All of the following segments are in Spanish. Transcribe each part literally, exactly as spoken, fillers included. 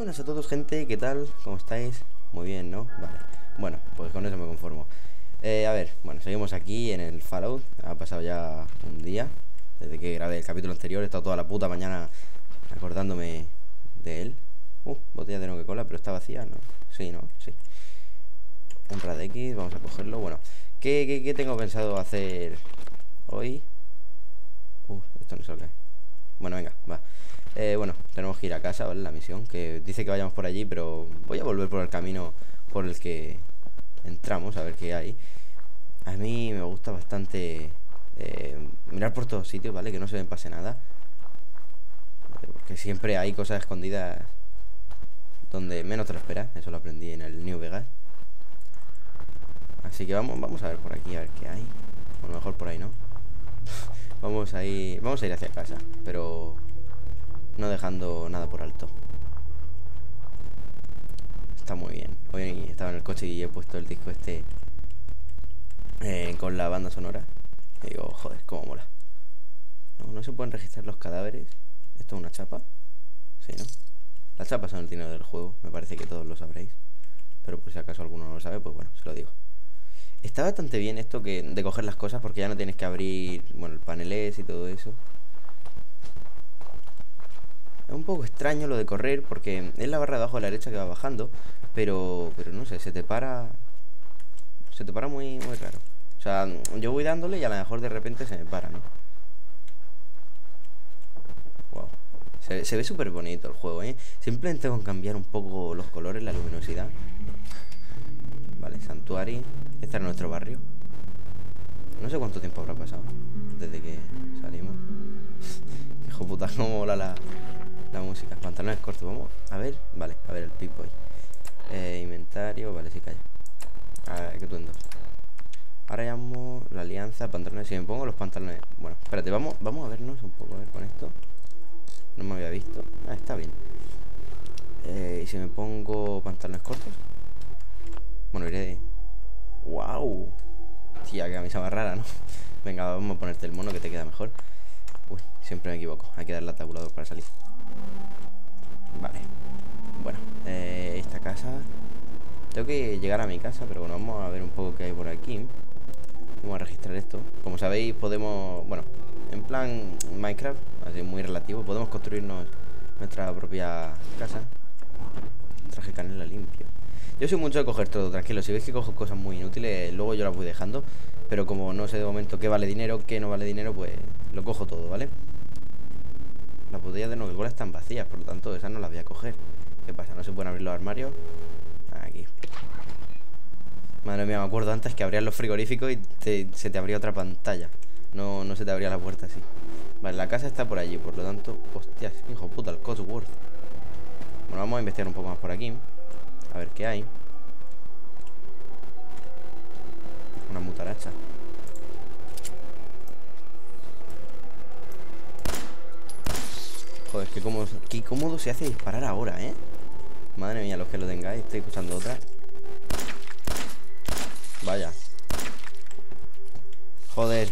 buenas a todos, gente, ¿qué tal? ¿Cómo estáis? Muy bien, ¿no? Vale, bueno, pues con eso me conformo. eh, A ver, bueno, seguimos aquí en el Fallout. Ha pasado ya un día desde que grabé el capítulo anterior. He estado toda la puta mañana acordándome de él. Uh, botella de Coca-Cola, pero está vacía, ¿no? Sí, ¿no? Sí. Un Rad X, vamos a cogerlo. Bueno, ¿qué, qué, qué tengo pensado hacer hoy? Uh, esto no sé lo que es. Bueno, venga, va. Eh, bueno, tenemos que ir a casa, ¿vale? La misión, que dice que vayamos por allí, pero voy a volver por el camino por el que entramos, a ver qué hay. A mí me gusta bastante eh, mirar por todos sitios, ¿vale? Que no se me pase nada, porque siempre hay cosas escondidas donde menos te lo esperas. Eso lo aprendí en el New Vegas. Así que vamos, vamos a ver por aquí, a ver qué hay. A lo mejor por ahí, ¿no? Vamos a ir, vamos a ir hacia casa, pero no dejando nada por alto. Está muy bien. Hoy estaba en el coche y he puesto el disco este eh, con la banda sonora. Y digo, joder, cómo mola. No, no se pueden registrar los cadáveres. ¿Esto es una chapa? Sí, ¿no? Las chapas son el dinero del juego. Me parece que todos lo sabréis, pero por si acaso alguno no lo sabe, pues bueno, se lo digo. Está bastante bien esto que de coger las cosas, porque ya no tienes que abrir, bueno, el panelés y todo eso. Es un poco extraño lo de correr, porque es la barra de abajo a la derecha que va bajando, pero pero no sé, se te para se te para muy, muy raro. O sea, yo voy dándole y a lo mejor de repente se me para, ¿no? Wow. Se, se ve súper bonito el juego, ¿eh? Simplemente con cambiar un poco los colores, la luminosidad. Vale, Sanctuary. Este es nuestro barrio. No sé cuánto tiempo habrá pasado desde que salimos. Hijo puta, cómo mola la, la música. Pantalones cortos, vamos a ver. Vale, a ver el Pip-Boy. eh, Inventario, vale, sí, calla. A ver, ¿qué tuendos? Ahora llamo la alianza, pantalones. Si me pongo los pantalones. Bueno, espérate, vamos, vamos a vernos un poco, a ver con esto. No me había visto. Ah, está bien. eh, Y si me pongo pantalones cortos. Bueno, iré de... ¡Wow! Tía, qué camisa más rara, ¿no? Venga, vamos a ponerte el mono que te queda mejor. Uy, siempre me equivoco. Hay que darle al tabulador para salir. Vale. Bueno, eh, esta casa... Tengo que llegar a mi casa, pero bueno, vamos a ver un poco qué hay por aquí. Vamos a registrar esto. Como sabéis, podemos... Bueno, en plan Minecraft, así muy relativo, podemos construirnos nuestra propia casa. Traje canela limpio. Yo soy mucho de coger todo, tranquilo. Si veis que cojo cosas muy inútiles, luego yo las voy dejando. Pero como no sé de momento qué vale dinero, qué no vale dinero, pues lo cojo todo, ¿vale? Las botellas de Coca-Cola están vacías, por lo tanto esas no las voy a coger. ¿Qué pasa? ¿No se pueden abrir los armarios? Aquí. Madre mía, me acuerdo antes que abrías los frigoríficos y te, se te abría otra pantalla. No, no se te abría la puerta así. Vale, la casa está por allí, por lo tanto... Hostias, hijo puta, el Codsworth. Bueno, vamos a investigar un poco más por aquí. A ver qué hay. Una mutaracha. Joder, qué cómodo, qué cómodo se hace disparar ahora, ¿eh? Madre mía, los que lo tengáis. Estoy escuchando otra. Vaya. Joder.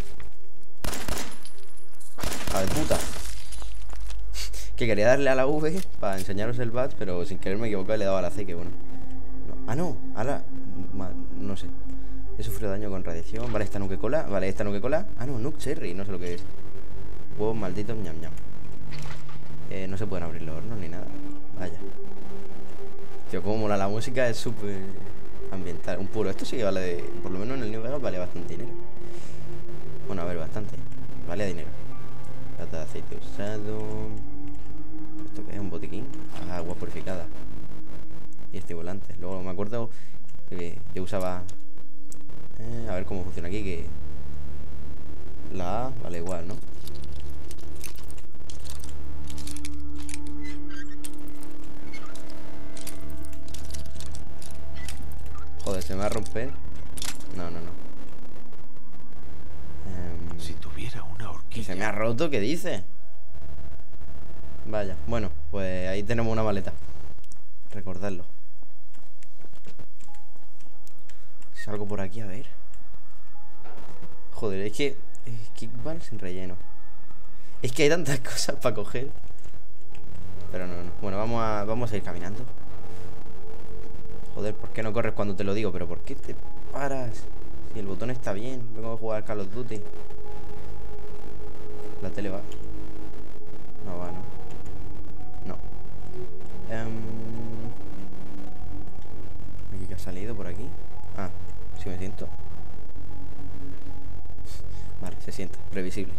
A de puta. Que quería darle a la V para enseñaros el badge, pero sin querer me equivoqué y le he dado a la C, que bueno. No. Ah, no, a la... No sé. He sufrido daño con radiación. Vale, esta Nuke-Cola. Vale, esta Nuke-Cola. Ah, no, Nuke Cherry, no sé lo que es. Huevos malditos, ñam ñam. Eh, no se pueden abrir los hornos ni nada. Vaya. Tío, cómo mola la música, es súper ambiental. Un puro. Esto sí que vale de... Por lo menos en el New Vegas vale bastante dinero. Bueno, a ver, bastante. Vale dinero. Lata de aceite usado. ¿Esto qué es? ¿Un botiquín? Ah, agua purificada. Y estimulantes. Luego me acuerdo que yo usaba... Eh, a ver cómo funciona aquí, que... La A vale igual, ¿no? Joder, ¿se me va a romper? No, no, no. Um, si tuviera una horquilla... ¿Se me ha roto? ¿Qué dice? Vaya, bueno, pues ahí tenemos una maleta. Recordadlo. Salgo por aquí, a ver. Joder, es que... Kickball sin relleno. Es que hay tantas cosas para coger. Pero no, no. Bueno, vamos a, vamos a ir caminando. Joder, ¿por qué no corres cuando te lo digo? Pero ¿por qué te paras? Si el botón está bien. Vengo a jugar Call of Duty. La tele va. No va, ¿no? No. Um... ¿Aquí que ha salido por aquí? Ah, sí me siento. Vale, se sienta, previsible.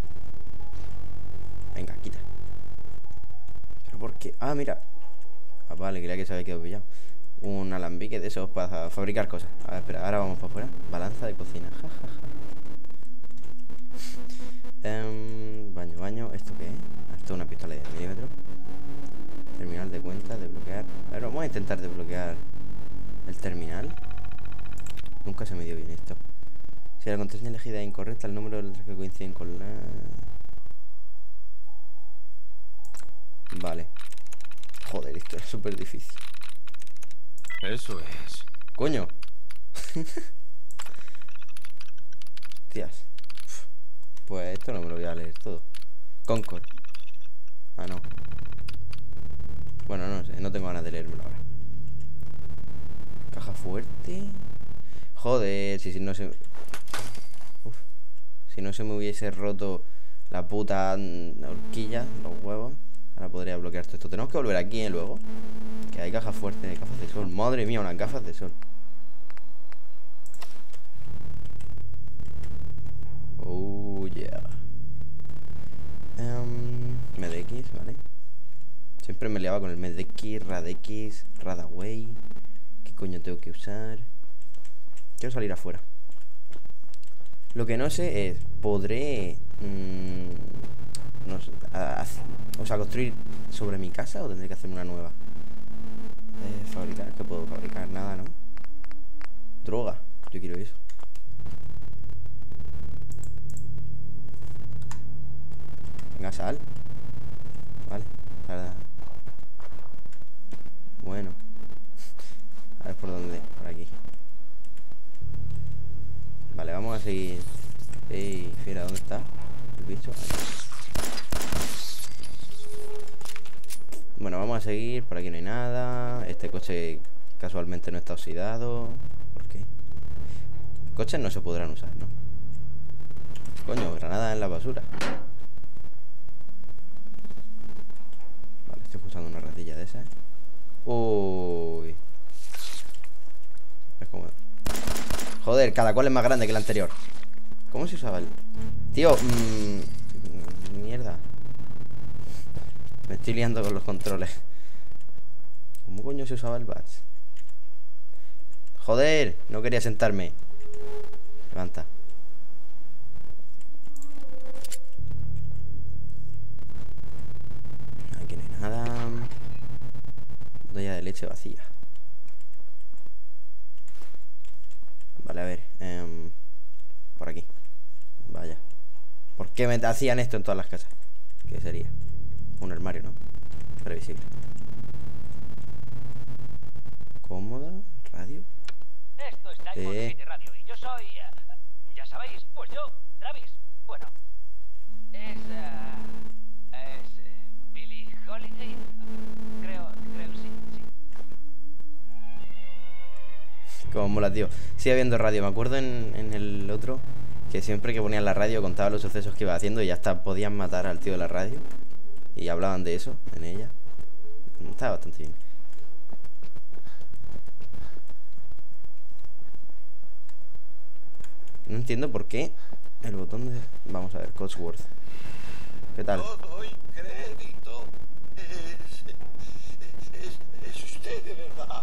Venga, quita. ¿Pero por qué? Ah, mira. Ah, vale, creía que se había quedado pillado. Un alambique de esos para fabricar cosas. A ver, espera, ahora vamos para afuera. Balanza de cocina, ja, ja, ja. um, Baño, baño. ¿Esto qué es? Ah, esto es una pistola de milímetros. Terminal de cuenta, desbloquear. A ver, vamos a intentar desbloquear el terminal. Nunca se me dio bien esto. Si la contraseña elegida es incorrecta, el número de letras que coinciden con la... Vale. Joder, esto es súper difícil. Eso es. ¡Coño! Hostias. Pues esto no me lo voy a leer todo. Concord. Ah, no. Bueno, no sé, no tengo ganas de leérmelo ahora. Caja fuerte. Joder, si, si no se... Uf. Si no se me hubiese roto la puta horquilla, los huevos, ahora podría bloquear todo esto. Tenemos que volver aquí, ¿eh? Luego. Que hay cajas fuertes, gafas de sol. Madre mía, unas gafas de sol. Oh, yeah. Um, Medx, ¿vale? Siempre me liaba con el Medx, Radex, Radaway. ¿Qué coño tengo que usar? Quiero salir afuera. Lo que no sé es, ¿podré mmm, no sé, a, a, o sea, construir sobre mi casa o tendré que hacerme una nueva? Eh, fabricar, ¿qué puedo fabricar? Nada, ¿no? Droga, yo quiero eso. Venga, sal. Vale, tarda. Bueno. A ver por dónde, por aquí. Vale, vamos a seguir. Ey, fiera, ¿dónde está el bicho? Ahí. Bueno, vamos a seguir. Por aquí no hay nada. Este coche casualmente no está oxidado. ¿Por qué? Coches no se podrán usar, ¿no? Coño, granada en la basura. Vale, estoy usando una ratilla de esas. Uy. Es como... Joder, cada cual es más grande que el anterior. ¿Cómo se usaba el...? Tío, mmm... mierda. Me estoy liando con los controles. ¿Cómo coño se usaba el badge? Joder, no quería sentarme. Levanta. Aquí no hay nada. Botella de leche vacía. Vale, a ver um, por aquí. Vaya. ¿Por qué me hacían esto en todas las casas? ¿Qué sería? Un armario, ¿no? Previsible. Cómoda. Radio. Esto es Diamond eh. City Radio y yo soy... Uh, ya sabéis, pues yo, Travis. Bueno, es... Uh, es... Uh, Billie Holiday. Creo, creo, sí, sí. Como mola, tío. Sigue habiendo radio. Me acuerdo en, en el otro que siempre que ponían la radio contaba los sucesos que iba haciendo y ya hasta podían matar al tío de la radio. Y hablaban de eso en ella. Estaba bastante bien. No entiendo por qué el botón de... Vamos a ver, Codsworth. ¿Qué tal? No doy crédito. Es, es, es usted de verdad.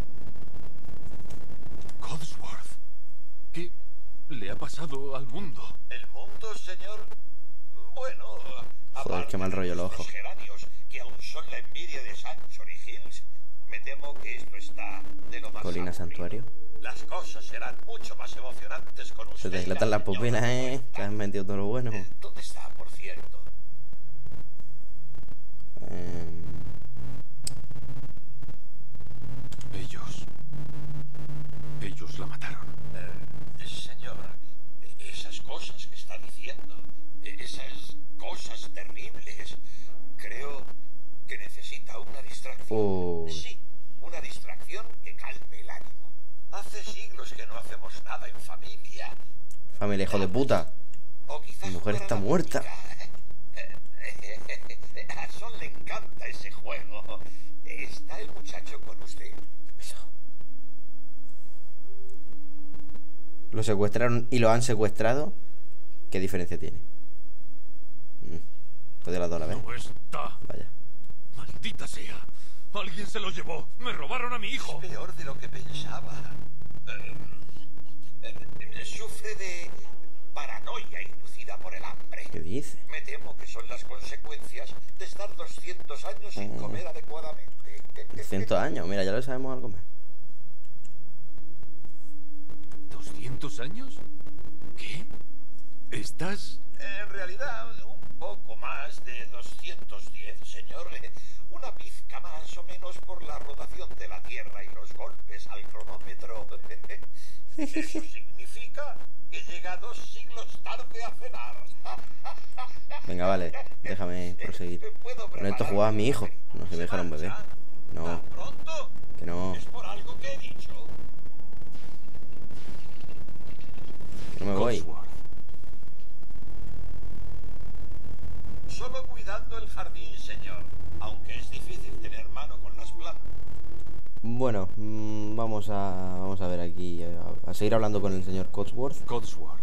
Codsworth. ¿Qué le ha pasado al mundo? El mundo, señor. Bueno, Joder, qué mal rollo los ojos. geranios que aún son la envidia de Sanctuary Hills. Me temo que esto está de lo más Colina aburrido. Santuario. Las cosas serán mucho más emocionantes con usted. Se te dilatan las pupilas, eh. Que has metido todo lo bueno. ¿Dónde está, por cierto? Eh... Ellos. Ellos la mataron. Eh, señor, esas cosas que está diciendo, esas cosas terribles, creo que necesita una distracción. Uy. Sí, una distracción que calme el ánimo. Hace siglos que no hacemos nada en familia. Familia, hijo de puta. O quizás Mi mujer fuera está la muerta. música. A Son le encanta ese juego. ¿Está el muchacho con usted? Lo secuestraron y lo han secuestrado. ¿Qué diferencia tiene? Mm. Podría las dos a la vez. No está. Vaya. Maldita sea. Alguien se lo llevó. Me robaron a mi hijo. Peor de lo que pensaba. Eh, eh, sufre de paranoia inducida por el hambre. ¿Qué dice? Me temo que son las consecuencias de estar doscientos años sin Mm. comer adecuadamente. Cientos años, mira, ya lo sabemos algo más. ¿doscientos años? ¿Qué? ¿Estás...? En realidad, un poco más de doscientos diez, señor. Una pizca más o menos por la rotación de la Tierra y los golpes al cronómetro. Eso significa que llega dos siglos tarde a cenar. Venga, vale, déjame proseguir. ¿Puedo Con esto jugaba mi hijo. No se me dejaron bebé. No, ¿Tan pronto? que no. Es por algo que he dicho. No me voy. Codsworth. Solo cuidando el jardín, señor. Aunque es difícil tener mano con las plantas. Bueno, mmm, vamos a vamos a ver aquí, a, a seguir hablando con el señor Codsworth. Codsworth.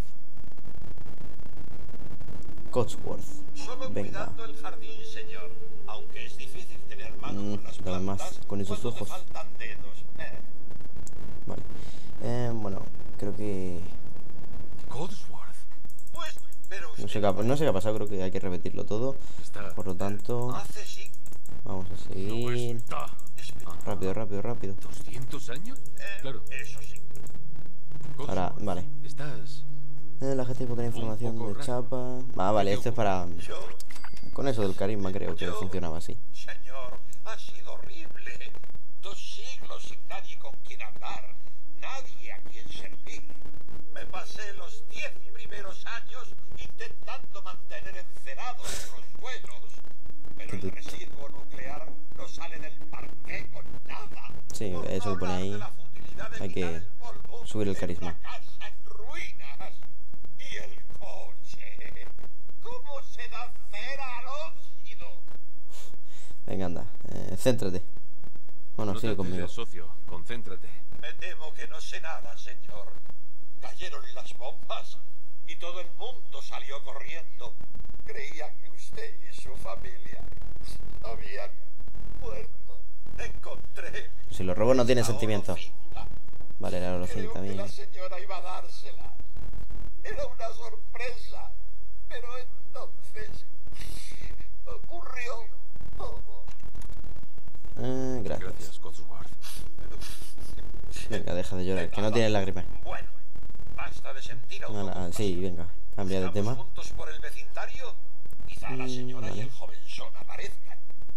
Codsworth. Solo Venga. cuidando el jardín, señor. Aunque es difícil tener mano Mm, con las dame más, plantas con esos cuando te ojos. faltan dedos. Eh, Vale. Eh, bueno, creo que... Codsworth. Pues, pero No usted sé, qué ha, no sé qué ha pasado, creo que hay que repetirlo todo. Está... Por lo tanto, hace sí. vamos a No seguir. está. Espera. Rápido, rápido, rápido. ¿doscientos años? Eh, Claro. Eso sí. Ahora, Codsworth. vale. Estás... Eh, la gente puede tener información poco de raro. chapa. Ah, vale, esto es para... Yo, Con eso del carisma creo que Yo- funcionaba así. señor, ha sido horrible. Dos siglos sin nadie con quien hablar. Nadie a quien servir. Me pasé los diez primeros años intentando mantener encerados los suelos. Pero el residuo nuclear no sale del parqué con nada. Sí, Por eso no que pone hablar ahí, de la futilidad de hay que quitar el polvo subir el en carisma. la casa en ruinas. Y el coche. ¿Cómo se da cera al óxido? Venga, anda, eh, céntrate. Bueno, No te sigue conmigo. alteres, socio. Concéntrate. Me temo que no sé nada, señor. Cayeron las bombas y todo el mundo salió corriendo. Creía que usted y su familia habían muerto. Encontré... Si los robos no tienen esta sentimientos. orocinta. Vale, la Creo orocinta, que bien. la señora iba a dársela. Era una sorpresa. Pero entonces ocurrió todo. Eh, gracias. Gracias, Codsworth. Venga, deja de llorar, que no tienes lágrimas. Bueno, basta de sentir No, no, autocompasión. sí, venga, cambia de ¿Estamos tema. juntos por el vecindario? Quizá la Mm, señora y vale. el jovenzón aparezcan.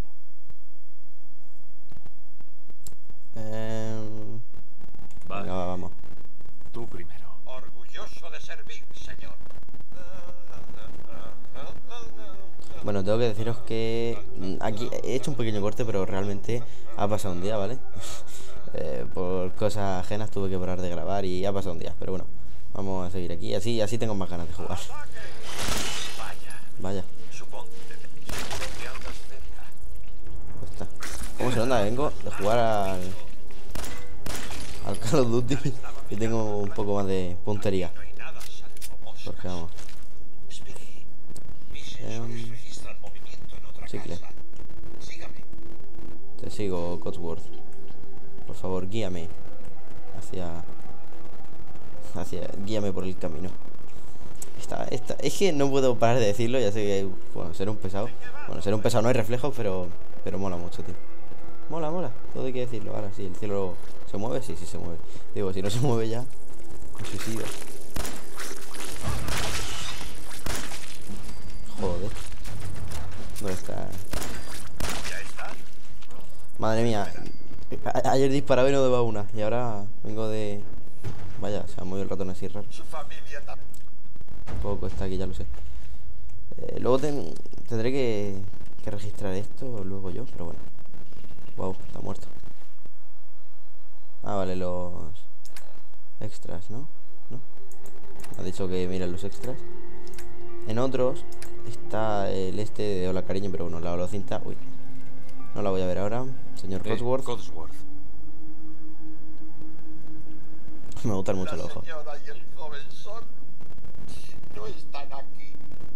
Eh, Vale. venga, va, vamos. Tú primero. Orgulloso de servir, señor. Bueno, tengo que deciros que mm, aquí he hecho un pequeño corte, pero realmente ha pasado un día, ¿vale? Eh, por cosas ajenas tuve que parar de grabar y ha pasado un día, pero bueno, vamos a seguir aquí, así así tengo más ganas de jugar. Vaya, Vaya, supongo que andas cerca. pues está. ¿Cómo se nota? Vengo de jugar al al Call of Duty y tengo un poco más de puntería. No hay nada salvo moscas. Porque vamos, Espere. Mis sensores Em, registran movimiento en otra chicle. casa. Sígame. te sigo, Codsworth. Por favor, guíame hacia hacia guíame por el camino. Esta, esta, es que no puedo parar de decirlo, ya sé que, bueno, ser un pesado. Bueno, ser un pesado no hay reflejos, pero pero mola mucho, tío. Mola, mola, todo hay que decirlo. Ahora sí, el cielo se mueve, sí, sí se mueve. Digo, si no se mueve ya, me suicido. Joder. ¿Dónde está? ¿Ya está? Madre mía. A- ayer disparaba y no daba una. Y ahora vengo de... Vaya, se ha movido el ratón así raro. Su familia también. Tampoco está aquí, ya lo sé. Eh, luego ten- tendré que, que registrar esto luego yo, pero bueno. Wow, está muerto. Ah, vale, los extras, ¿no? ¿No? Ha dicho que miren los extras. En otros está el este de hola cariño, pero bueno, la holocinta. Uy, no la voy a ver ahora. Señor Eh, Codsworth. Codsworth. Me gustan mucho los La ojos. señora y el joven son... no están aquí.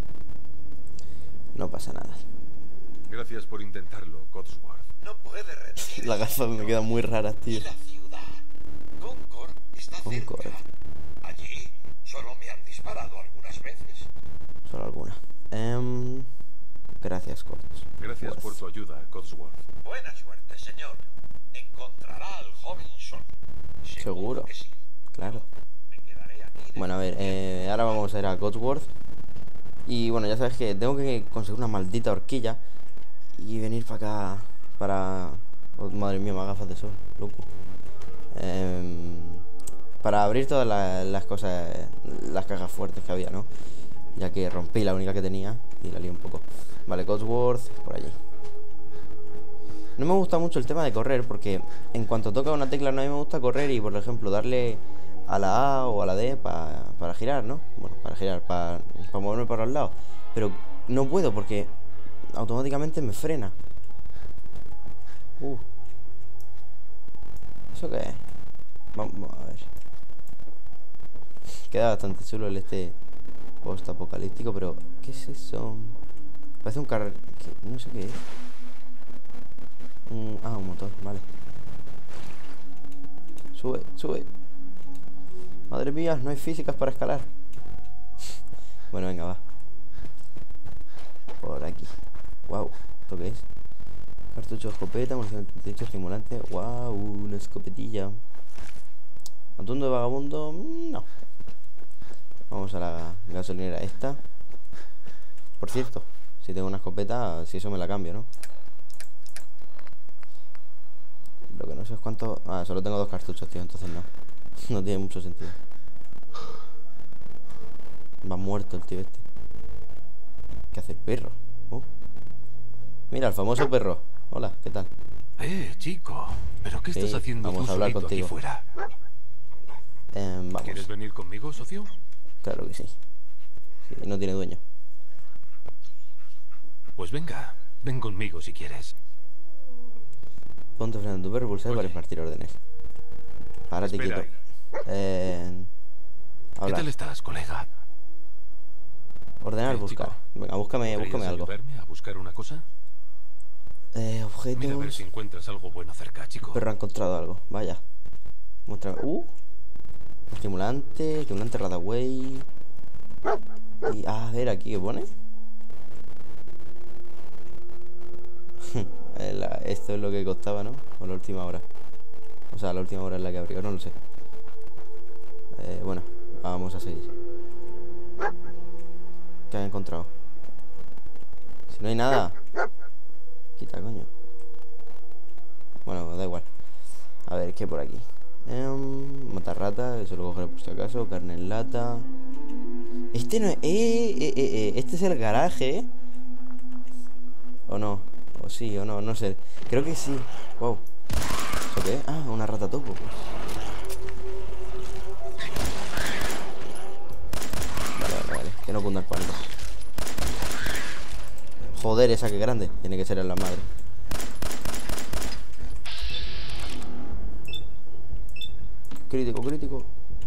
No pasa nada. Gracias por intentarlo, Codsworth. No puede rendirse. Las gafas me quedan muy raras, Y tío. la ciudad. Concord está Concord. cerca. Allí solo me han disparado algunas veces. Solo alguna. Em, gracias, Codsworth. Gracias por tu ayuda, Codsworth. Buena suerte, señor. Encontrará al joven Son. Seguro. Que sí. Claro. Me quedaré aquí. de- Bueno, a ver, eh, ahora vamos a ir a Codsworth. Y bueno, ya sabes que tengo que conseguir una maldita horquilla y venir para acá. Para... Oh, madre mía, más gafas de sol, loco. Em, para abrir todas la- las cosas, las cajas fuertes que había, ¿no? Ya que rompí la única que tenía y la lié un poco. Vale, Codsworth, por allí. No me gusta mucho el tema de correr porque en cuanto toca una tecla no, a mí me gusta correr y, por ejemplo, darle a la A o a la D pa, para girar, ¿no? Bueno, para girar, para, para moverme para los lados. Pero no puedo porque automáticamente me frena. Uh. ¿Eso qué es? Vamos, vamos a ver. Queda bastante chulo el este post-apocalíptico, pero ¿qué es eso? Parece un carro... No sé qué es. Un... Ah, un motor, vale. Sube, sube. Madre mía, no hay físicas para escalar. Bueno, venga, va. Por aquí. Wow, ¿esto qué es? Cartucho de escopeta, munición treinta y ocho, estimulante. Wow, una escopetilla. Atuendo de vagabundo, no. Vamos a la gasolinera esta. Por cierto, si tengo una escopeta, si eso me la cambio, ¿no? Lo que no sé es cuánto... Ah, solo tengo dos cartuchos, tío, entonces no. No tiene mucho sentido. Va muerto el tío este. ¿Qué hace el perro? Uh. Mira, el famoso perro. Hola, ¿qué tal? Eh, chico. ¿Pero qué Sí, estás haciendo vamos tú a hablar solito aquí contigo. fuera? Eh, vamos. ¿Quieres venir conmigo, socio? Claro que sí. Sí, no tiene dueño. Pues venga, ven conmigo si quieres. Ponte frente a tu perro, pulsar para Oye. impartir órdenes. Párate Espera. quieto. Eh, ¿Qué hablar. tal estás, colega? Ordenar, Eh, buscar. chico, Venga, búscame, ¿Podrías búscame algo. ayudarme a buscar una cosa? Eh, objetos. Mira a ver si encuentras algo bueno cerca, chico. El perro ha encontrado algo. Vaya. Muéstrame. Uh. Estimulante. Estimulante Radaway. Y a ver aquí qué pone. La- esto es lo que costaba, ¿no? O la última hora. O sea, la última hora en la que abrió, no lo sé. Eh, bueno, vamos a seguir. ¿Qué has encontrado? Si no hay nada. Quita, coño. Bueno, da igual. A ver, ¿qué hay por aquí? Um, matar rata, eso lo cogeré por si acaso. Carne en lata. Este no es... Eh, eh, eh, eh, este es el garaje, ¿eh? ¿O no? O sí, o no, no sé. Creo que sí. Wow. ¿Eso qué es? Ah, una rata topo. Vale, vale, vale. Que no cunda el pánico. Joder, esa que grande. Tiene que ser en la madre. Crítico, crítico.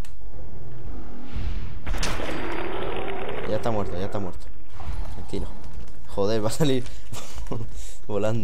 Ya está muerto, ya está muerto. Tranquilo. Joder, va a salir volando.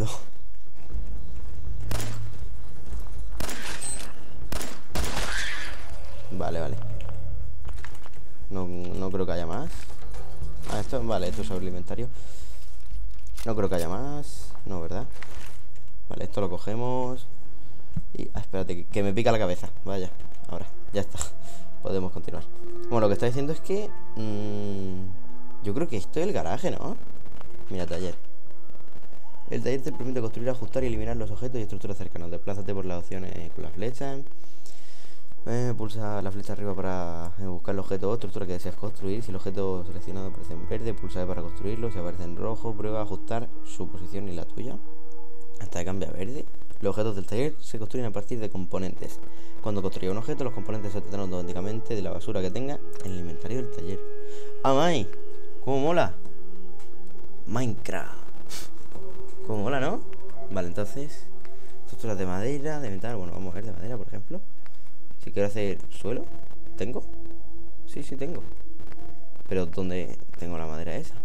Vale, vale. No, no creo que haya más. Ah, esto, vale, esto es agroalimentario. No creo que haya más. No, ¿verdad? Vale, esto lo cogemos. Y, ah, espérate, que, que me pica la cabeza. Vaya, ahora, ya está. Podemos continuar. Bueno, lo que está diciendo es que mmm, yo creo que esto es el garaje, ¿no? Mira, taller. El taller te permite construir, ajustar y eliminar los objetos y estructuras cercanas. Desplázate por las opciones con la flecha. Eh, pulsa la flecha arriba para eh, buscar el objeto o estructura que deseas construir. Si el objeto seleccionado aparece en verde, pulsa E para construirlo. Si aparece en rojo, prueba a ajustar su posición y la tuya hasta que cambie a verde. Los objetos del taller se construyen a partir de componentes. Cuando construyas un objeto, los componentes se obtendrán automáticamente de la basura que tenga en el inventario del taller. ¡Ah, Mai! ¡Cómo mola! Minecraft. ¿Cómo mola, no? Vale, entonces estructuras de madera, de metal. Bueno, vamos a ver de madera, por ejemplo. Si quiero hacer suelo, ¿tengo? Sí, sí tengo. Pero ¿dónde tengo la madera esa?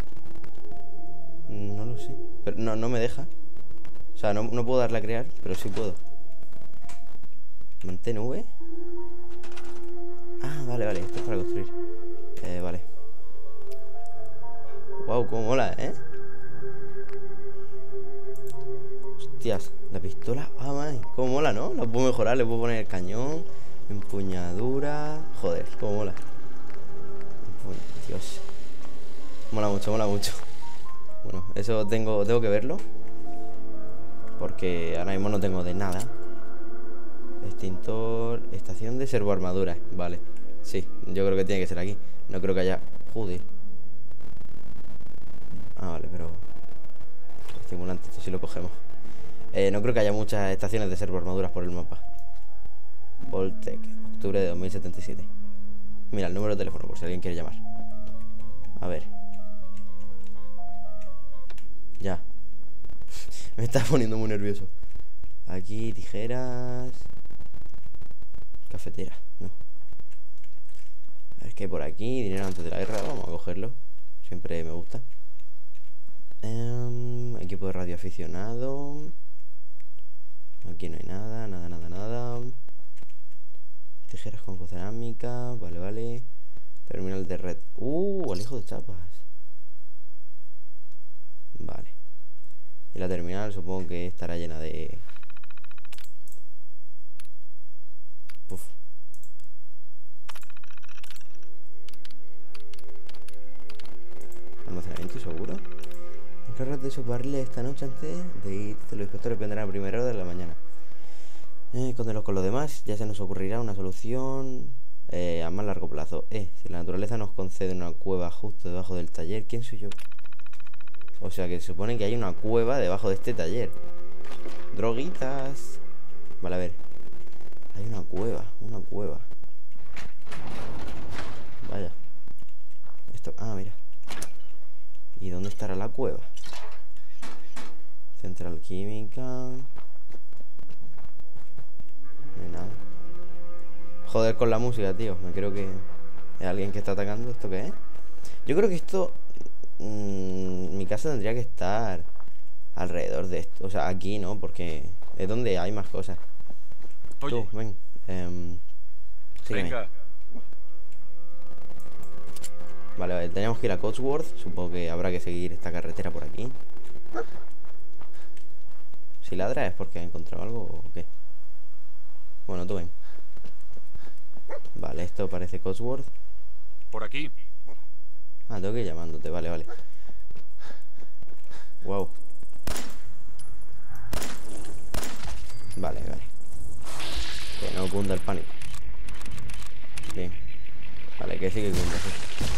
No lo sé. Pero no, no me deja. O sea, no, no puedo darle a crear, pero sí puedo. Mantén V. Ah, vale, vale, esto es para construir. Eh, vale. Wow, cómo mola, ¿eh? Hostias, la pistola. Ah, man, cómo mola, ¿no? La puedo mejorar, le puedo poner el cañón, empuñadura. Joder, cómo mola. Dios. Mola mucho, mola mucho. Bueno, eso tengo, tengo que verlo. Porque ahora mismo no tengo de nada. Extintor, estación de servoarmaduras. Vale, sí, yo creo que tiene que ser aquí. No creo que haya... Joder. Ah, vale, pero... Estimulante, esto sí lo cogemos. eh, No creo que haya muchas estaciones de servoarmaduras por el mapa. Voltec, octubre de dos mil setenta y siete. Mira, el número de teléfono por si alguien quiere llamar. A ver. Ya. Me está poniendo muy nervioso. Aquí, tijeras. Cafetera, no. A ver qué hay por aquí. Dinero antes de la guerra, vamos a cogerlo. Siempre me gusta. um, Equipo de radio aficionado. Aquí no hay nada, nada, nada, nada. Tijeras con cerámica, vale, vale. Terminal de red. Uh, alejo de chapas. Vale. Y la terminal supongo que estará llena de... Uf. Almacenamiento seguro. Encárgate de esos barriles esta noche antes de irte. Los inspectores vendrán a primera hora de la mañana. Eh, escóndelos con los demás. Ya se nos ocurrirá una solución eh, a más largo plazo. Eh, si la naturaleza nos concede una cueva justo debajo del taller, ¿quién soy yo? O sea que se supone que hay una cueva debajo de este taller. Droguitas. Vale, a ver. Hay una cueva, una cueva. Vaya. Esto, ah, mira. ¿Y dónde estará la cueva? Central química. No hay nada. Joder con la música, tío. Me creo que es alguien que está atacando. ¿Esto qué es? Yo creo que esto... Mmm, mi casa tendría que estar alrededor de esto. O sea, aquí, ¿no? Porque es donde hay más cosas. Oye. Tú, ven. Um, Venga. Vale, vale, tenemos que ir a Cotsworth. Supongo que habrá que seguir esta carretera por aquí. Si ladra es porque ha encontrado algo o qué. Bueno, tú ven. Vale, esto parece Cotsworth. Por aquí. Ah, tengo que ir llamándote, vale, vale. Wow. Vale, vale. Que no cunda el pánico. Bien. Vale, que sí que cunda, sí.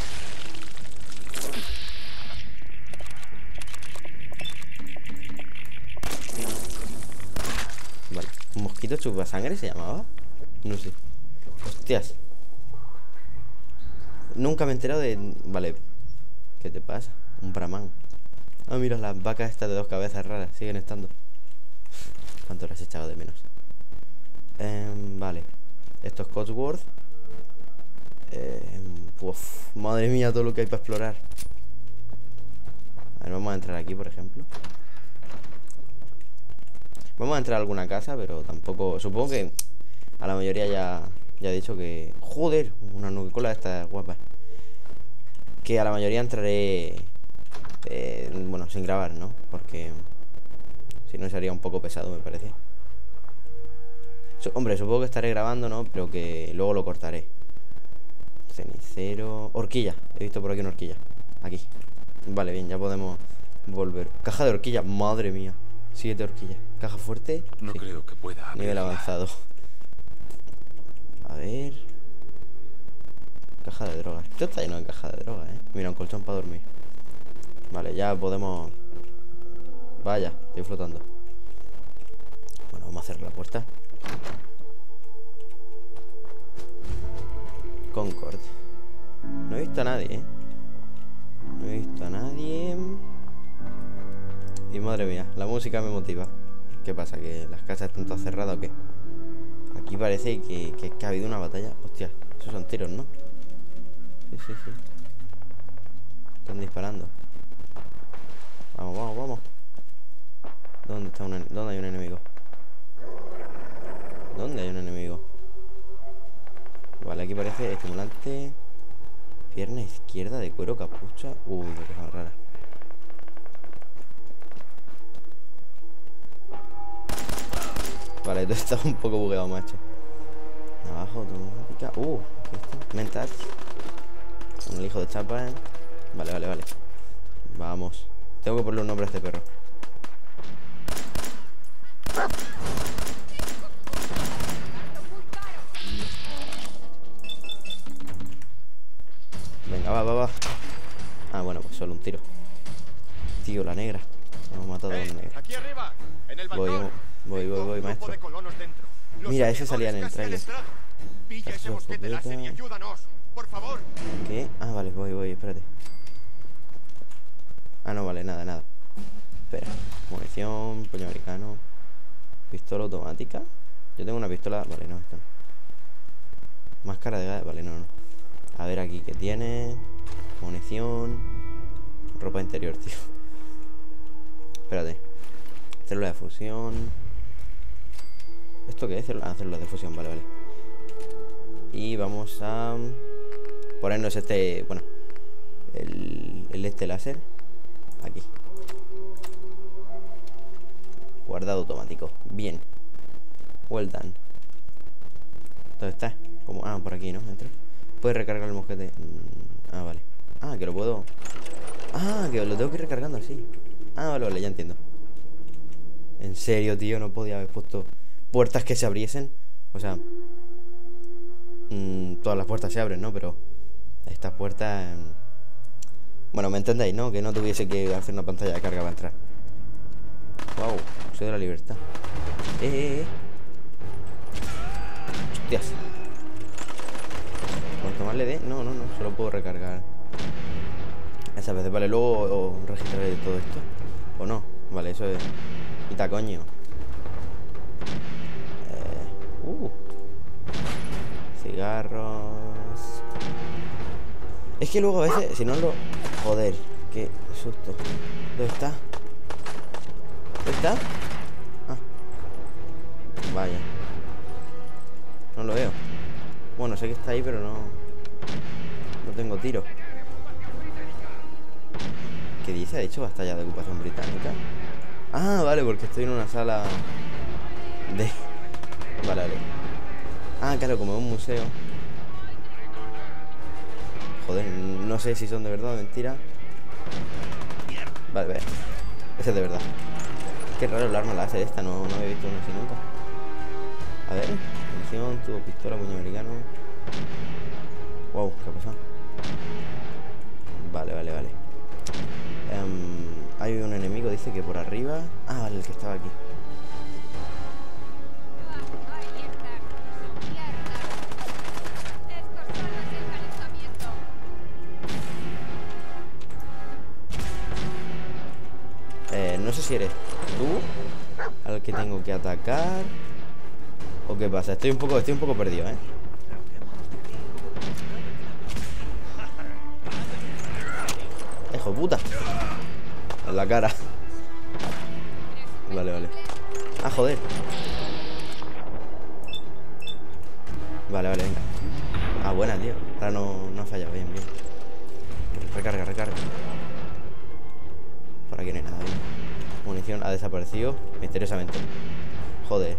Vale. ¿Un mosquito chupasangre se llamaba? No sé. Hostias. Nunca me he enterado de... Vale. ¿Qué te pasa? Un brahman. Ah, mira, las vacas estas de dos cabezas raras siguen estando. ¿Cuánto las he echado de menos? Eh, vale. Esto es Cotsworth. Eh, uf, madre mía, todo lo que hay para explorar. A ver, vamos a entrar aquí, por ejemplo. Vamos a entrar a alguna casa, pero tampoco... Supongo que a la mayoría ya... Ya he dicho que... Joder, una nubicola de estas guapas. Que a la mayoría entraré... Eh, bueno, sin grabar, ¿no? Porque... Si no sería un poco pesado, me parece. Su Hombre, supongo que estaré grabando, ¿no? Pero que luego lo cortaré. Cenicero... Horquilla. He visto por aquí una horquilla. Aquí. Vale, bien, ya podemos volver. Caja de horquilla. Madre mía. Siete horquillas. Caja fuerte. No Sí. creo que pueda abrirla. Nivel avanzado. A ver. Caja de droga. Esto está lleno de caja de droga, eh. Mira, un colchón para dormir. Vale, ya podemos. Vaya, estoy flotando. Bueno, vamos a cerrar la puerta. Concord. No he visto a nadie, ¿eh? No he visto a nadie. Y madre mía, la música me motiva. ¿Qué pasa? ¿Que las casas están todas cerradas o qué? Aquí parece que, que, que ha habido una batalla. Hostia, esos son tiros, ¿no? Sí, sí, sí. Están disparando. Vamos, vamos, vamos. ¿Dónde está un, ¿Dónde hay un enemigo? ¿Dónde hay un enemigo? Vale, aquí parece estimulante. Pierna izquierda de cuero capucha. Uy, qué cosa rara. Vale, esto está un poco bugueado, macho. Abajo, automática. Uh, ¿qué es esto? Mentat. Un hijo de chapa, ¿eh? Vale, vale, vale. Vamos. Tengo que ponerle un nombre a este perro. Venga, va, va, va. Ah, bueno, pues solo un tiro. Tío, la negra. Hemos matado a la negra. Aquí arriba, en el balcón. Voy, voy, voy, voy, maestro. Mira, ese salía en el trailer. Pilla ese mosquete láser y ayúdanos, por favor. ¿Qué? Ah, vale, voy, voy, espérate. Ah, no, vale, nada, nada. Espera, munición, puño americano. Pistola automática. Yo tengo una pistola, vale, no, esto no. Máscara de gas, vale, no, no. A ver aquí, ¿qué tiene? Munición. Ropa interior, tío. Espérate. Célula de fusión. ¿Esto qué es? Ah, células de fusión, vale, vale. Y vamos a ponernos este, bueno, el, el este láser. Aquí. Guardado automático. Bien. Well done. ¿Dónde está? Como, ah, por aquí, ¿no? Entro. Puedes recargar el mosquete. Ah, vale. Ah, que lo puedo. Ah, que lo tengo que ir recargando así. Ah, vale, vale, ya entiendo. En serio, tío, no podía haber puesto puertas que se abriesen. O sea, mmm, todas las puertas se abren, ¿no? Pero estas puertas... Bueno, ¿me entendéis, no? Que no tuviese que hacer una pantalla de carga para entrar. Wow, soy de la libertad. Eh, eh, eh. Hostias. Cuanto más le dé... No, no, no, solo puedo recargar esas veces. Vale, luego registraré todo esto. ¿O no? Vale, eso es... Quita coño. Eh, uh. Cigarros. Es que luego a veces, si no lo... Joder, qué susto. ¿Dónde está? ¿Dónde está? Ah. Vaya. No lo veo. Bueno, sé que está ahí, pero no... No tengo tiro. ¿Qué dice? ¿Ha dicho batalla de ocupación británica? Ah, vale, porque estoy en una sala de... Vale, vale. Ah, claro, como en un museo. Joder, no sé si son de verdad o de mentira. Vale, vale. Ese es de verdad. Qué raro el arma láser esta, no, no había visto una así nunca. A ver, munición, tubo, pistola, puño americano. Wow, ¿qué ha pasado? Vale, vale, vale. Um, hay un enemigo, dice que por arriba. Ah, vale, el que estaba aquí. Eh, no sé si eres tú al que tengo que atacar o qué pasa. Estoy un poco, estoy un poco perdido, ¿eh? ¡Hijo de puta! En la cara. Vale, vale. Ah, joder. Vale, vale, venga. Ah, buena, tío. Ahora no, no ha fallado. Bien, bien. Recarga, recarga. Por aquí no hay nada, bien. Munición ha desaparecido misteriosamente. Joder.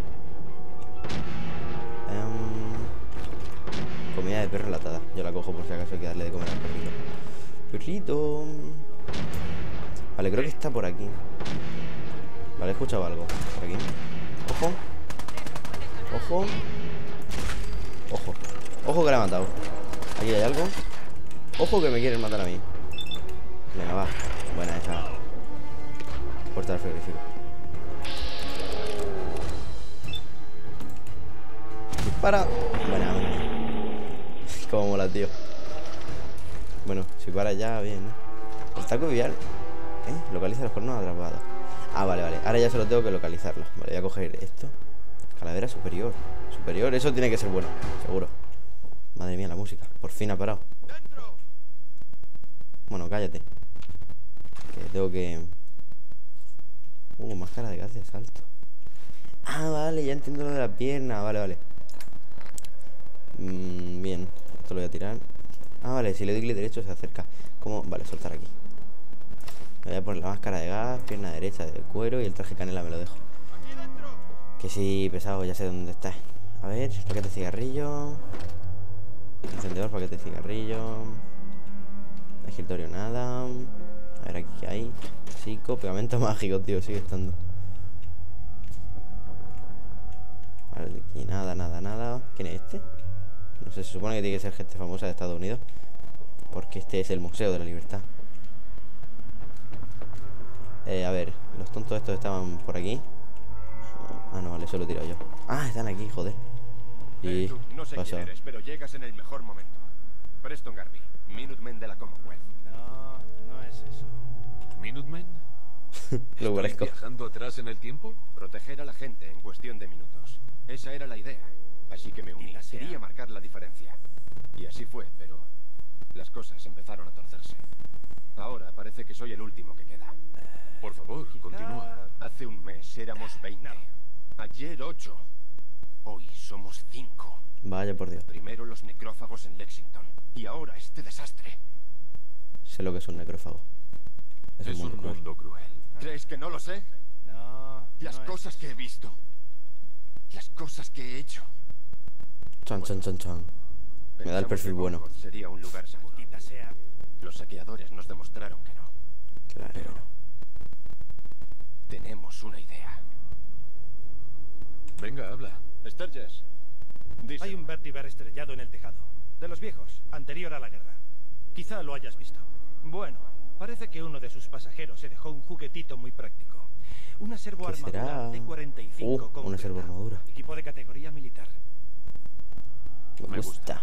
um, Comida de perro enlatada. Yo la cojo por si acaso hay que darle de comer al perrito. Perrito. Vale, creo que está por aquí. Vale, he escuchado algo por aquí. Ojo. Ojo. Ojo. Ojo que la he matado. Aquí hay algo. Ojo que me quieren matar a mí. Venga, va. Buena esa. Puerta del frigorífico. Dispara. Buena, buena. Cómo mola, tío. Bueno, si para ya, bien, ¿no? El taco vial. ¿Eh? Localiza los cuernos atrapados. Ah, vale, vale. Ahora ya solo tengo que localizarlos. Vale, voy a coger esto. Calavera superior. Superior, eso tiene que ser bueno, seguro. Madre mía, la música. Por fin ha parado. Bueno, cállate. Que tengo que... Uh, máscara de gas de asalto. Ah, vale, ya entiendo lo de la pierna. Vale, vale. Mm, bien, esto lo voy a tirar. Ah, vale, si le doy clic derecho se acerca. ¿Cómo? Vale, soltar aquí. Me voy a poner la máscara de gas, pierna derecha de cuero y el traje canela me lo dejo. Que sí, pesado, ya sé dónde está. A ver, paquete de cigarrillo. Encendedor, paquete de cigarrillo. Escritorio, nada. A ver, aquí qué hay. Psico, pegamento mágico, tío, sigue estando. Vale, aquí nada, nada, nada. ¿Quién es este? No sé, se supone que tiene que ser gente famosa de Estados Unidos, porque este es el Museo de la Libertad. Eh, a ver, los tontos estos estaban por aquí. Ah, no, vale, eso lo he tirado yo. Ah, están aquí, joder. Y... Eh, tú, no sé quién eres, pero llegas en el mejor momento. Preston Garvey, Minutemen de la Commonwealth. No, no es eso. ¿Minutemen? Lo parezco. ¿Viajando atrás en el tiempo? Proteger a la gente en cuestión de minutos. Esa era la idea. Así que me uní. Quería marcar la diferencia. Y así fue, pero las cosas empezaron a torcerse. Ahora parece que soy el último que queda. Por favor, continúa. Hace un mes éramos veinte. Ayer ocho. Hoy somos cinco. Vaya por Dios. Primero los necrófagos en Lexington. Y ahora este desastre. Sé lo que es un necrófago. Es, Es un mundo un cruel. mundo cruel. ¿Crees que no lo sé? No. Las no cosas es que he visto. Las cosas que he hecho. Chan, chan, chan, chan. Me da el Pensamos perfil que bueno. Concord sería un lugar sano. Maldita sea. Los saqueadores nos demostraron que no. Claro. Pero tenemos una idea. Venga, habla. Sturges, Hay un vertiver estrellado en el tejado. De los viejos, anterior a la guerra. Quizá lo hayas visto. Bueno, parece que uno de sus pasajeros se dejó un juguetito muy práctico. Una servoarmadura será? T cuarenta y cinco Uh, una completa. servoarmadura. Equipo de categoría militar. Me Me gusta.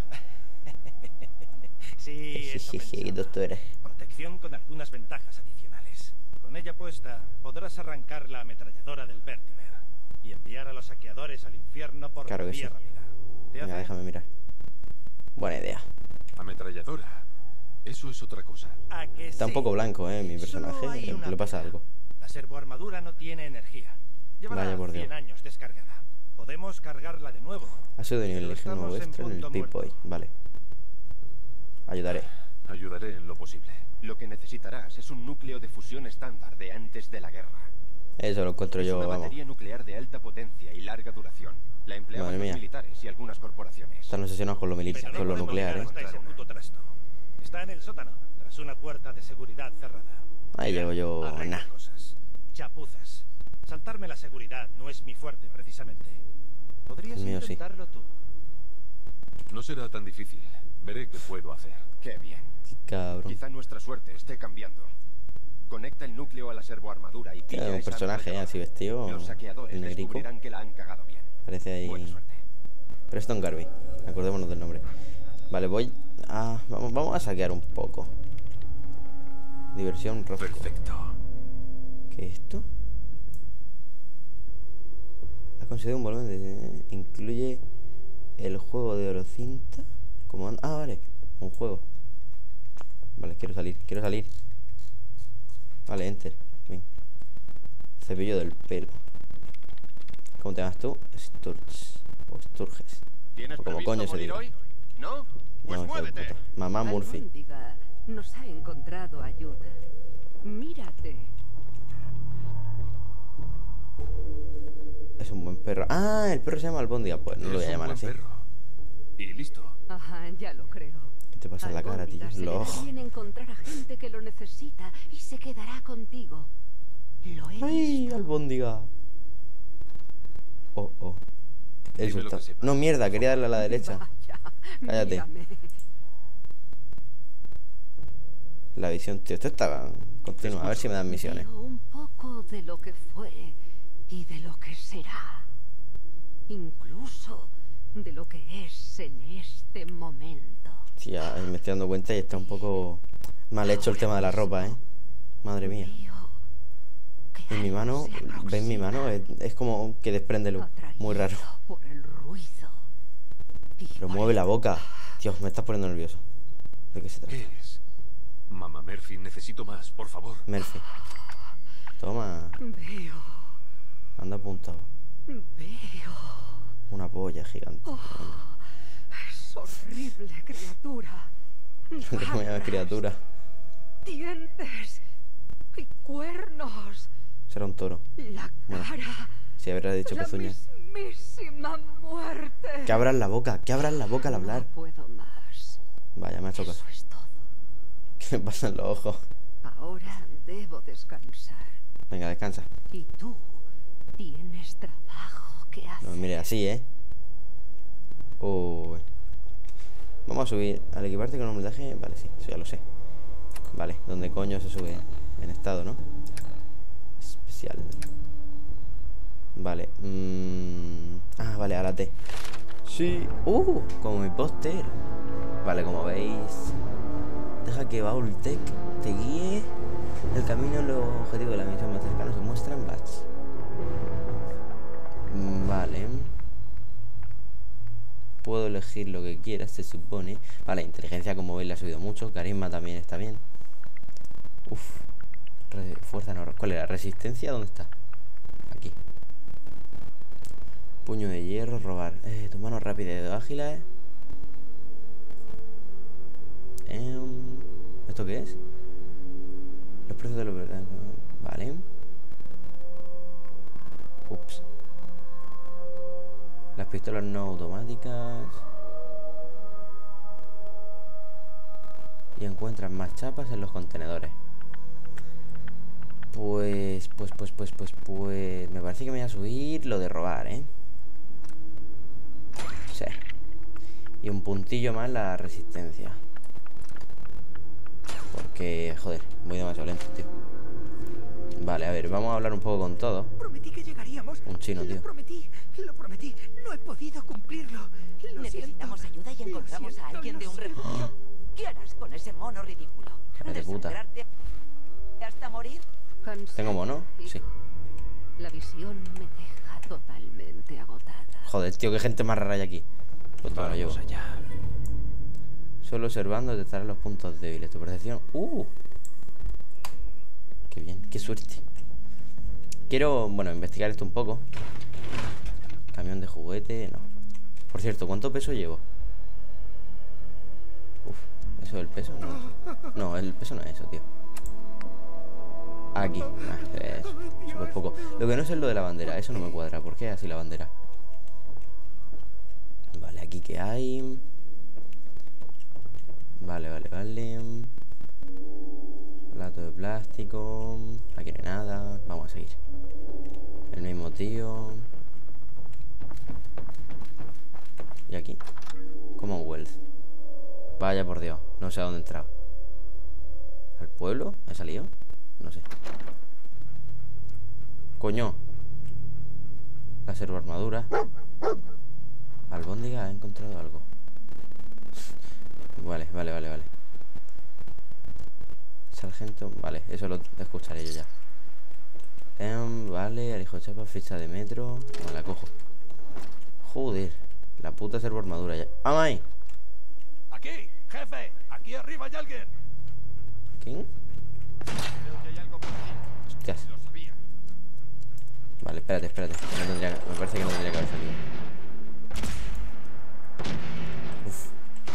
Sí, eso Jejeje, pensaba. doctora. Protección con algunas ventajas adicionales. Con ella puesta, podrás arrancar la ametralladora del Vertimer y enviar a los saqueadores al infierno por Claro la que vía sí. rápida. ¿Te Venga, hace? déjame mirar. Buena idea. Ametralladora. Eso es otra cosa. ¿A que Está un sí? poco blanco, eh, mi Solo personaje. hay Le, una le pasa pega. algo. La servoarmadura no tiene energía. Llevará Vaya por Dios. cien años descargada. Podemos cargarla de nuevo. Ha sido de nivel Pero legeno estamos en extra en el punto Pip-Boy. muerto. Vale. Ayudaré. Ayudaré en lo posible. lo que necesitarás es un núcleo de fusión estándar de antes de la guerra. Eso lo encuentro Es yo, una vamos. batería nuclear de alta potencia y larga duración. La empleaban Madre los mía. militares y algunas corporaciones. Están obsesionados con lo militar, Pero no con lo podemos nuclear, llegar eh. hasta ese puto trasto. Está en el sótano, tras una puerta de seguridad cerrada. Ahí llego yo, Arregla nah. cosas. Chapuzas. Saltarme la seguridad no es mi fuerte, precisamente. Podrías El mío sí. intentarlo tú. No será tan difícil. Veré qué puedo hacer. Qué bien. Qué cabrón. Quizá nuestra suerte esté cambiando. Conecta el núcleo a la servoarmadura y pilla Queda un esa personaje, eh, ametralladora. así vestido. Los saqueadores El negrico. descubrirán que la han cagado bien. Parece ahí. Buena suerte. Preston Garvey. Acordémonos del nombre. Vale, voy a... Vamos, vamos a saquear un poco. Diversión rojo. Perfecto. ¿Qué es esto? Ha conseguido un volumen de... Incluye el juego de oro cinta. Como and- Ah, vale. Un juego. Vale, quiero salir. Quiero salir. Vale, enter. Bien. Cepillo del pelo. ¿Cómo te llamas tú? Sturges. O Sturges. ¿Tienes O como previsto coño se morir diga. hoy? ¿No? Pues No, hijo de muévete. puta. Mamá Murphy. Albóndiga nos ha encontrado ayuda. Mírate. Es un buen perro. Ah, el perro se llama Albóndiga. Pues no lo voy a Es un llamar buen así. perro. Y listo. Ajá, ya lo creo. ¿Qué te pasa en la cara, tío? Albóndiga se le Los da ojos. bien encontrar a gente que lo necesita y se quedará contigo. Lo he ¡Ay, visto. albóndiga! Oh, oh. Eso Dime lo está... que sepas. No, mierda, quería darle a la derecha. Vaya, Cállate. Mírame. La visión, tío. Esto está... Continúa, a ver si me dan misiones. Veo un poco de lo que fue y de lo que será. Incluso de lo que es en este momento. Sí, ya me estoy dando cuenta y está un poco mal hecho el tema de la ropa, ¿eh? Madre mía. En mi mano, ¿ves mi mano? Es, es como que desprende luz. Muy raro. Por el ruido. Pero mueve la boca. Dios, me estás poniendo nervioso. ¿De qué se trata? ¿Qué es? Mamá Murphy, necesito más, por favor. Murphy. Toma. Veo, Anda apuntado. veo. Una polla gigante. Oh, es horrible criatura. Que me llama Garras, criatura. dientes y cuernos. Será un toro. La Bueno, cara. si habrá dicho la pezuñas. mismísima muerte. Que abras la boca, que abras la boca al hablar. No puedo más. Vaya, me ha hecho caso. Eso es todo. ¿Qué me pasa en los ojos? Ahora debo descansar. Venga, descansa. Y tú tienes trabajo que hacer. No, mire, así, ¿eh? Uy. Vamos a subir. Al equiparte con un blindaje. Vale, sí, eso ya lo sé. Vale, ¿dónde coño se sube? En estado, ¿no? Especial. Vale. Mm... Ah, vale, a la T. Sí. Uh, como mi póster. Vale, como veis, deja que Baultec te guíe. El camino, los objetivos de la misión más cercanos se muestran badge. Vale. Puedo elegir lo que quiera, se supone. Vale, inteligencia, como veis, le ha subido mucho. Carisma también está bien. Uf. Re fuerza no. ¿Cuál era? Resistencia, ¿dónde está? Aquí. Puño de hierro, robar. Eh, tu mano rápida y dedo ágil, eh. eh. ¿Esto qué es? Los precios de los verdad. Vale. Ups. Las pistolas no automáticas. Y encuentras más chapas en los contenedores. Pues, pues, pues, pues, pues, pues... Me parece que me voy a subir lo de robar, ¿eh? Sí. Y un puntillo más la resistencia. Porque, joder, voy demasiado lento, tío. Vale, a ver, vamos a hablar un poco con todo. Prometí que llegaríamos. Un chino, tío. Lo prometí, lo prometí. No he podido cumplirlo. Lo Necesitamos siento. ayuda y Lo encontramos a siento, alguien lo de un siento. refugio. ¿Qué harás con ese mono ridículo? Hija de puta. ¿Desangrarte hasta morir? Cansado, ¿Tengo mono? hijo. Sí. La visión me deja totalmente agotada. Joder, tío, qué gente más rara hay aquí. Pues todo lo llevo. Vamos allá. Solo observando detectarás los puntos débiles. Tu percepción. ¡Uh! Qué bien, qué suerte. Quiero, bueno, investigar esto un poco. Camión de juguete, no. Por cierto, ¿cuánto peso llevo? Uf, ¿eso del peso? No, no, el peso no es eso, tío. Aquí, ah, es súper poco. Lo que no sé es lo de la bandera, eso no me cuadra. ¿Por qué así la bandera? Vale, aquí que hay. Vale, vale, vale. Plato de plástico. Aquí no hay nada. Vamos a seguir. El mismo tío. Y aquí Commonwealth. Vaya por Dios, no sé a dónde he entrado. ¿Al pueblo? ¿He salido? No sé. Coño. La servo armadura. Albóndiga ha encontrado algo. Vale, vale, vale, vale. Sargento, vale, eso lo escucharé yo ya. Em, vale, alijo de chapa, ficha de metro. Me la cojo. Joder, la puta servo armadura ya. ¡Vamos ahí! Aquí, jefe. Aquí arriba hay alguien. ¿Quién? Creo que hay algo por aquí. Hostias. Lo sabía. Vale, espérate, espérate. No tendría, me parece que no tendría que haber salido. Uf.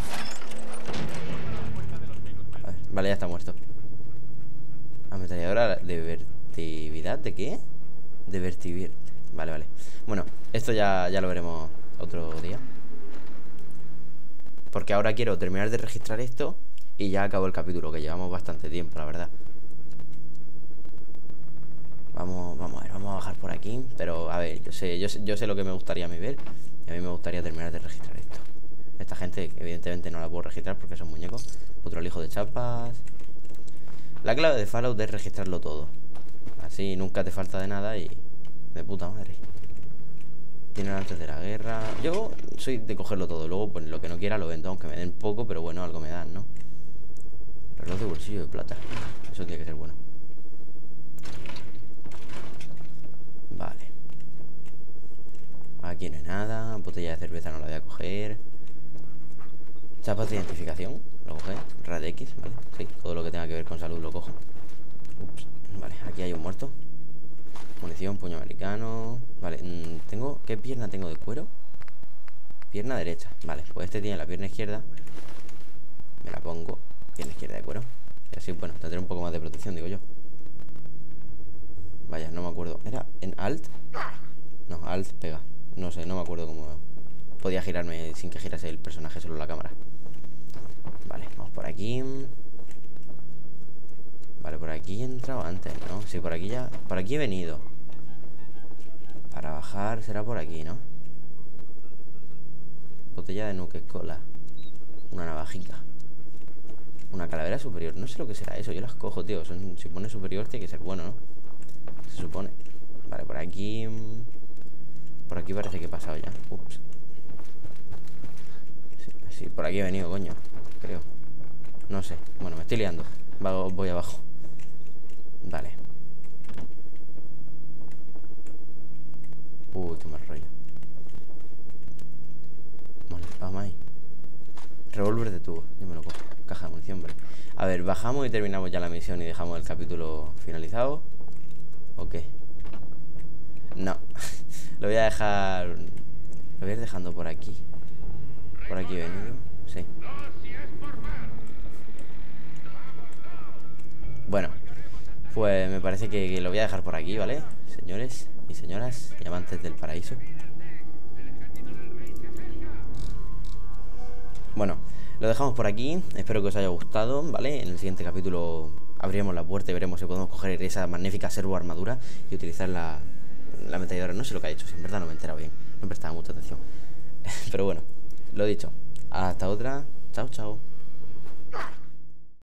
A ver, vale, ya está muerto. Ametralladora de vertividad, ¿de qué? De vertividad. Vale, vale. Bueno, esto ya, ya lo veremos otro día. Porque ahora quiero terminar de registrar esto y ya acabó el capítulo, que llevamos bastante tiempo, la verdad. Vamos, vamos a ver, vamos a bajar por aquí. Pero, a ver, yo sé, yo sé, yo sé lo que me gustaría a mí ver. Y a mí me gustaría terminar de registrar esto. Esta gente, evidentemente, no la puedo registrar porque son muñecos. Otro hijo de chapas. La clave de Fallout es registrarlo todo. Así nunca te falta de nada y... de puta madre. Tienen antes de la guerra. Yo soy de cogerlo todo. Luego, pues lo que no quiera lo vendo, aunque me den poco, pero bueno, algo me dan, ¿no? Reloj de bolsillo de plata. Eso tiene que ser bueno. Vale. Aquí no hay nada. Botella de cerveza no la voy a coger. Chapas de identificación. Lo coge. Rad X, vale. Sí, todo lo que tenga que ver con salud lo cojo. Ups. Vale, aquí hay un muerto. Munición, puño americano. Vale, tengo... ¿qué pierna tengo de cuero? Pierna derecha. Vale, pues este tiene la pierna izquierda. Me la pongo. Pierna izquierda de cuero. Y así, bueno, tendré un poco más de protección, digo yo. Vaya, no me acuerdo. ¿Era en Alt? No, Alt pega. No sé, no me acuerdo cómo podía girarme sin que girase el personaje, solo la cámara. Vale, vamos por aquí. Vale, por aquí he entrado antes, ¿no? Sí, por aquí ya... por aquí he venido. Para bajar será por aquí, ¿no? Botella de nuque cola. Una navajica. Una calavera superior. No sé lo que será eso, yo las cojo, tío. Son, si pone superior tiene que ser bueno, ¿no? Se supone. Vale, por aquí... por aquí parece que he pasado ya. Ups. Sí, sí, por aquí he venido, coño. Creo. No sé. Bueno, me estoy liando. Voy abajo. Vale. Uy, qué mal rollo. Vale, vamos ahí. Revólver de tubo, yo me lo cojo. Caja de munición, vale. A ver, bajamos y terminamos ya la misión y dejamos el capítulo finalizado. ¿O qué? No. Lo voy a dejar... lo voy a ir dejando por aquí. Por aquí he venido. Sí. Bueno, pues me parece que, que lo voy a dejar por aquí, ¿vale? Señores y señoras y amantes del paraíso. Bueno, lo dejamos por aquí. Espero que os haya gustado, ¿vale? En el siguiente capítulo abriremos la puerta y veremos si podemos coger esa magnífica servo armadura y utilizar la, la ametralladora. No sé lo que ha hecho, si en verdad no me he enterado bien. No he prestado mucha atención. Pero bueno, lo dicho. Hasta otra. Chao, chao.